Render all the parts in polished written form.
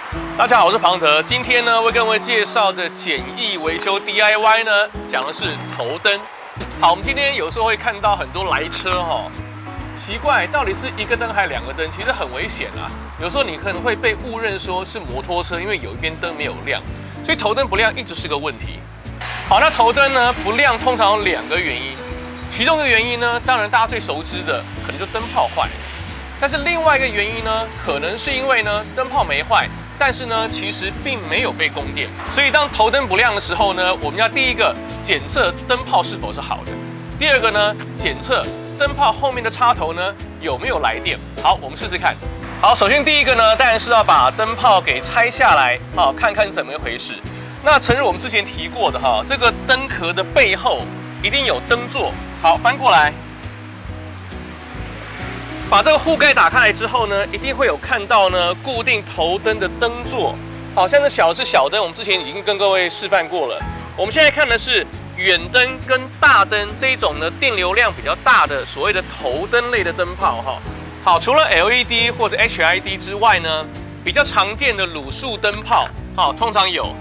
大家好，我是庞德。今天呢，会跟各位介绍的简易维修 DIY 呢，讲的是头灯。好，我们今天有时候会看到很多来车奇怪，到底是一个灯还是两个灯？其实很危险啊。有时候你可能会被误认说是摩托车，因为有一边灯没有亮，所以头灯不亮一直是个问题。好，那头灯呢不亮，通常有2个原因。其中一个原因呢，当然大家最熟知的，可能就灯泡坏。但是另外一个原因呢，可能是因为呢灯泡没坏，但是呢其实并没有被供电。所以当头灯不亮的时候呢，我们要第一个检测灯泡是否是好的，第二个呢检测灯泡后面的插头呢有没有来电。好，我们试试看。好，首先第一个呢，当然是要把灯泡给拆下来，看看是怎么一回事。那诚如我们之前提过的这个灯壳的背后一定有灯座。好，翻过来。把这个护盖打开来之后呢，一定会有看到呢固定头灯的灯座。好，像是小灯，我们之前已经跟各位示范过了。我们现在看的是远灯跟大灯这一种呢电流量比较大的所谓的头灯类的灯泡好，除了 LED 或者 HID 之外呢，比较常见的卤素灯泡通常有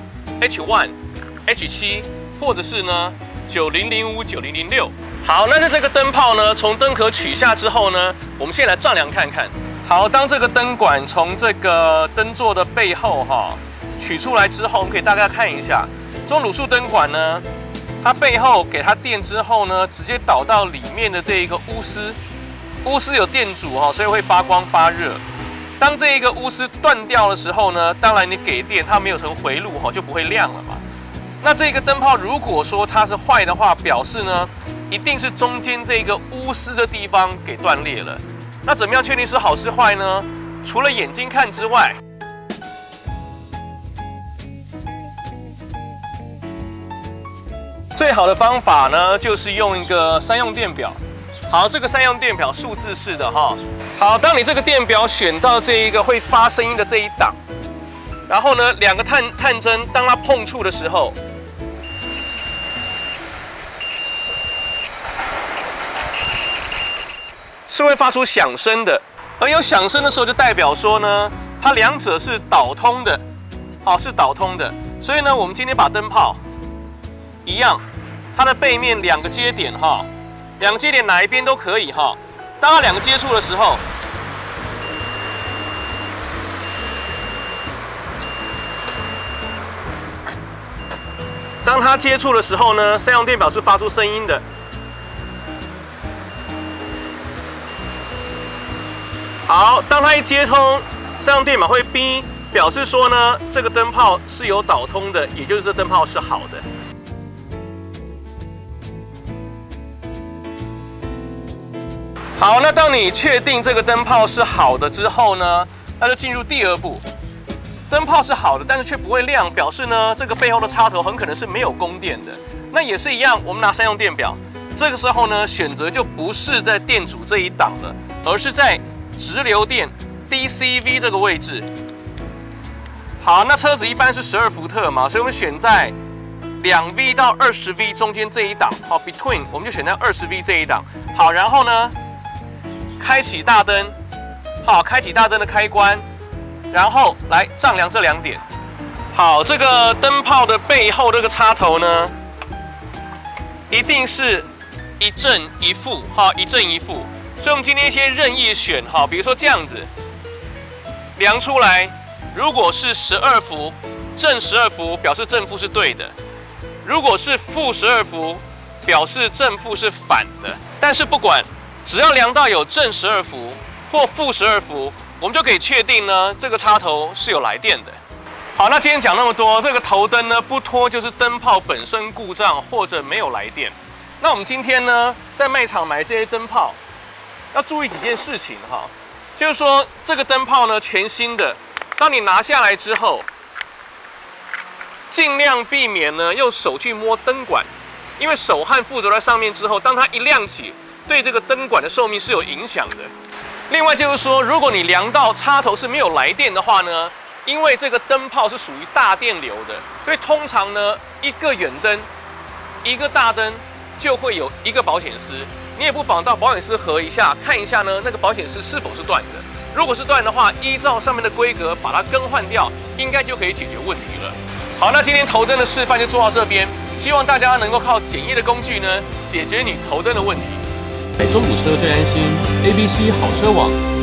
H1、H7 或者是呢9005、9006。好，那在这个灯泡呢，从灯壳取下之后呢，我们先来丈量看看。好，当这个灯管从这个灯座的背后取出来之后，我们可以大概看一下，这种卤素灯管呢，它背后给它电之后呢，直接导到里面的这一个钨丝，钨丝有电阻所以会发光发热。当这一个钨丝断掉的时候呢，当然你给电，它没有成回路就不会亮了嘛。那这个灯泡如果说它是坏的话，表示呢，一定是中间这个钨丝的地方给断裂了。那怎么样确定是好是坏呢？除了眼睛看之外，最好的方法呢，就是用一个3用电表。好，这个3用电表数字式的好，当你这个电表选到这一个会发声音的这一档，然后呢，2个探针，当它碰触的时候，是会发出响声的。而有响声的时候，就代表说呢，它2者是导通的，是导通的。所以呢，我们今天把灯泡一样，它的背面2个接点2个接点哪一边都可以当它2个接触的时候，当它接触的时候呢，3用电表是发出声音的。好，当它一接通，3用电表会哔，表示说呢，这个灯泡是有导通的，也就是这灯泡是好的。好，那当你确定这个灯泡是好的之后呢，那就进入第2步。灯泡是好的，但是却不会亮，表示呢，这个背后的插头很可能是没有供电的。那也是一样，我们拿3用电表，这个时候呢，选择就不是在电阻这一档了，而是在直流电 DCV 这个位置。好，那车子一般是12伏特嘛，所以我们选在2V 到20V 中间这一档。好 ，Between 我们就选在20V 这一档。好，然后呢，开启大灯。好，开启大灯的开关。然后来丈量这2点。好，这个灯泡的背后这个插头呢，一定是一正一负，一正一负。所以我们今天先任意选，比如说这样子，量出来，如果是12伏，正12伏表示正负是对的；如果是负12伏，表示正负是反的。但是不管，只要量到有正12伏或负12伏。我们就可以确定呢，这个插头是有来电的。好，那今天讲那么多，这个头灯呢不脱就是灯泡本身故障或者没有来电。那我们今天呢在卖场买这些灯泡，要注意几件事情就是说这个灯泡呢全新的，当你拿下来之后，尽量避免呢用手去摸灯管，因为手和附着在上面之后，当它一亮起，对这个灯管的寿命是有影响的。另外就是说，如果你量到插头是没有来电的话呢，因为这个灯泡是属于大电流的，所以通常呢，一个远灯、一个大灯就会有一个保险丝。你也不妨到保险丝盒一下看一下呢，那个保险丝是否是断的。 如果是断的话，依照上面的规格把它更换掉，应该就可以解决问题了。好，那今天头灯的示范就做到这边，希望大家能够靠简易的工具呢，解决你头灯的问题。 买中古车最安心 ，ABC 好车网。